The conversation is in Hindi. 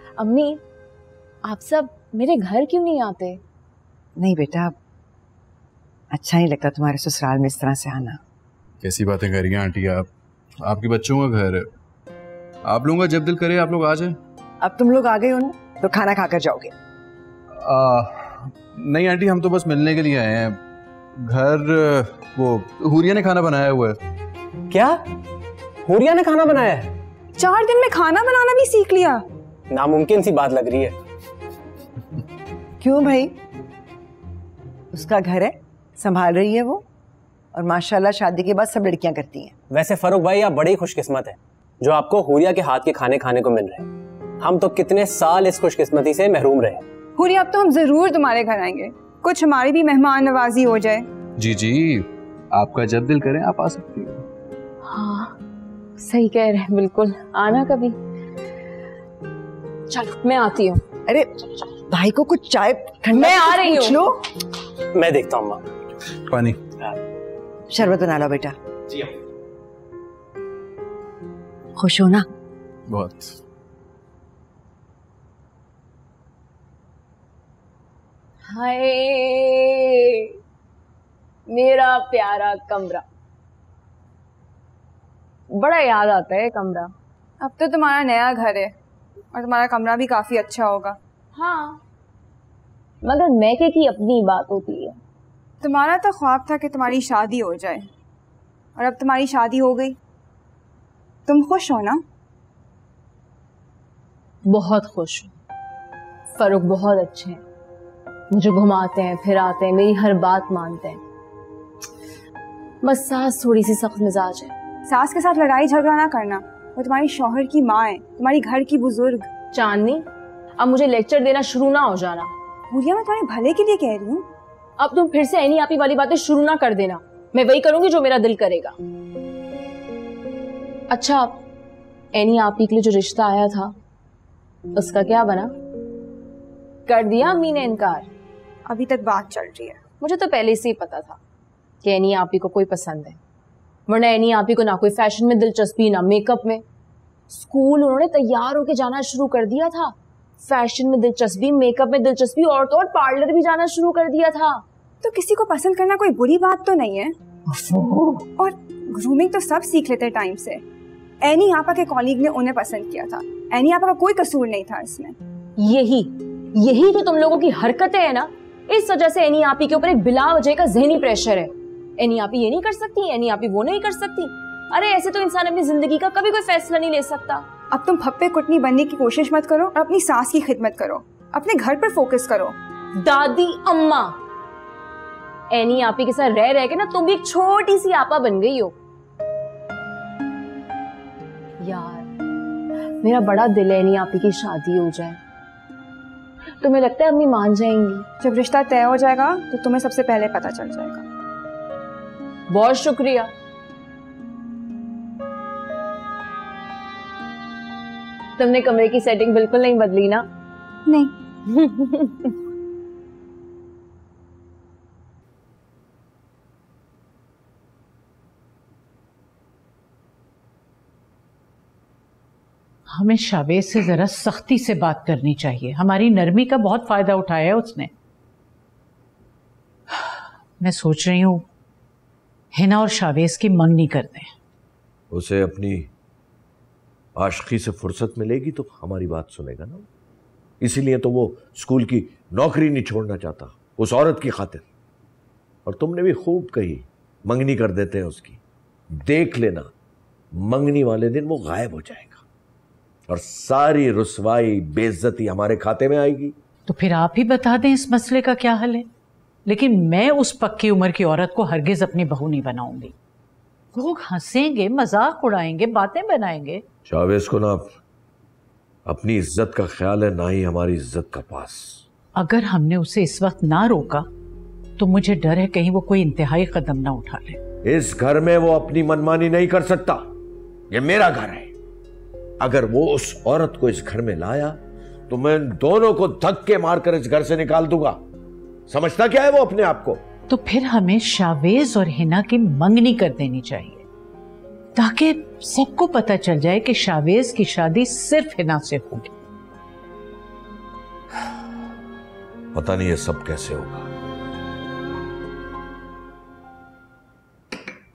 अम्मी, आप सब मेरे घर क्यों नहीं आते? नहीं बेटा, अच्छा नहीं लगता तुम्हारे ससुराल में इस तरह से आना। कैसी बातें कर रही हैं आंटी आप? आपके बच्चों का घर है, आप लोगों का जब दिल करे आप लोग आ जाए। अब तुम लोग आ गए हो ना, तो खाना खाकर जाओगे। नहीं आंटी, हम तो बस मिलने के लिए आए हैं। घर वो हुरिया ने खाना बनाया हुआ है। क्या? हुरिया ने खाना बनाया है? 4 दिन में खाना बनाना भी सीख लिया? नामुमकिन सी बात लग रही है। क्यों भाई, उसका घर है, संभाल रही है वो, और माशाल्लाह शादी के बाद सब लड़कियां करती हैं। वैसे फरूक भाई, आप बड़ी खुशकिस्मत है जो आपको हुरिया के हाथ के खाने खाने को मिल रहे हैं। हम तो कितने साल इस खुशकिस्मती से महरूम रहे। हुरिया, अब तो हम जरूर तुम्हारे घर आएंगे, कुछ हमारी भी मेहमान नवाजी हो जाए। जी जी, आपका जब दिल करे आप आ सकती हो। हाँ सही कह रहे हैं, बिल्कुल आना कभी। चलो मैं आती हूँ। अरे भाई को कुछ चाय ठंडा मैं आ रही पूछ लो। मैं देखता हूँ। पानी शरबत बना लो बेटा। जी खुश हो ना? बहुत। हाय मेरा प्यारा कमरा, बड़ा याद आता है कमरा। अब तो तुम्हारा नया घर है और तुम्हारा कमरा भी काफी अच्छा होगा। हाँ, मगर मैके की अपनी बात होती है। तुम्हारा तो ख्वाब था कि तुम्हारी शादी हो जाए, और अब तुम्हारी शादी हो गई। तुम खुश हो ना? बहुत खुश हूँ। फरूक बहुत अच्छे हैं, मुझे घुमाते हैं फिराते हैं, मेरी हर बात मानते हैं। बस सास थोड़ी सी सख्त मिजाज है। सास के साथ लड़ाई झगड़ा ना करना, वो तुम्हारी शौहर की माँ है, तुम्हारी घर की बुजुर्ग। चांदनी, अब मुझे लेक्चर देना शुरू ना हो जाना। हुरिया, मैं तुम्हारे भले के लिए कह रही हूँ। अब तुम फिर से ऐनी आपी वाली बातें शुरू ना कर देना, मैं वही करूंगी जो मेरा दिल करेगा। अच्छा, ऐनी आपी के लिए जो रिश्ता आया था उसका क्या बना? कर दिया अम्मी ने इनकार? अभी तक बात चल रही है। मुझे तो पहले से ही पता था कि ऐनी आपी को कोई पसंद है, वरना ऐनी आपी को ना कोई फैशन में दिलचस्पी ना मेकअप में। स्कूल उन्होंने तैयार होके जाना शुरू कर दिया था, फैशन में दिलचस्पी, मेकअप में दिलचस्पी, और तो और पार्लर भी जाना शुरू कर दिया था। तो किसी को पसंद करना कोई बुरी बात तो नहीं है, और ग्रूमिंग तो सब सीख लेते टाइम से। ऐनी आपा के कॉलीग ने उन्हें पसंद किया था, ऐनी आपा का कोई कसूर नहीं था इसमें। यही तो तुम लोगों की हरकतें है ना, इस वजह से ऐनी आपी के ऊपर एक बिला वजह का ज़हनी प्रेशर है। ऐनी आपी ये नहीं कर सकती, ऐनी आपी वो नहीं कर सकती। अरे ऐसे तो इंसान अपनी जिंदगी का कभी कोई फैसला नहीं ले सकता। अब तुम फप्पे कुटनी बनने की कोशिश मत करो और अपनी सास की खिदमत करो, अपने घर पर फोकस करो। दादी अम्मा, ऐनी आपी के साथ रह के ना तुम भी एक छोटी सी आपा बन गई हो। यार मेरा बड़ा दिल है ऐनी आपी की शादी हो जाए। तुम्हें लगता है अम्मी मान जाएंगी? जब रिश्ता तय हो जाएगा तो तुम्हें सबसे पहले पता चल जाएगा। बहुत शुक्रिया। तुमने कमरे की सेटिंग बिल्कुल नहीं बदली ना? नहीं। हमें शावेज से जरा सख्ती से बात करनी चाहिए। हमारी नरमी का बहुत फायदा उठाया है उसने। मैं सोच रही हूँ हिना और शावेज की मंगनी कर दें। उसे अपनी आशिकी से फुर्सत मिलेगी तो हमारी बात सुनेगा ना, इसीलिए तो वो स्कूल की नौकरी नहीं छोड़ना चाहता उस औरत की खातिर। और तुमने भी खूब कही, मंगनी कर देते हैं उसकी। देख लेना, मंगनी वाले दिन वो गायब हो जाएगा और सारी रुसवाई बेइज्जती हमारे खाते में आएगी। तो फिर आप ही बता दें इस मसले का क्या हल है। लेकिन मैं उस पक्की उम्र की औरत को हरगिज अपनी बहू नहीं बनाऊंगी। लोग हंसेंगे, मजाक उड़ाएंगे, बातें बनाएंगे। शावेज को ना अपनी इज्जत का ख्याल है, ना ही हमारी इज्जत का पास। अगर हमने उसे इस वक्त ना रोका तो मुझे डर है कहीं वो कोई इंतहाई कदम ना उठा ले। इस घर में वो अपनी मनमानी नहीं कर सकता, ये मेरा घर है। अगर वो उस औरत को इस घर में लाया तो मैं दोनों को धक्के मारकर इस घर से निकाल दूंगा। समझता क्या है वो अपने आप को? तो फिर हमें शावेज और हिना की मंगनी कर देनी चाहिए ताकि सबको पता चल जाए कि शावेज की शादी सिर्फ हिना से होगी। पता नहीं ये सब कैसे होगा।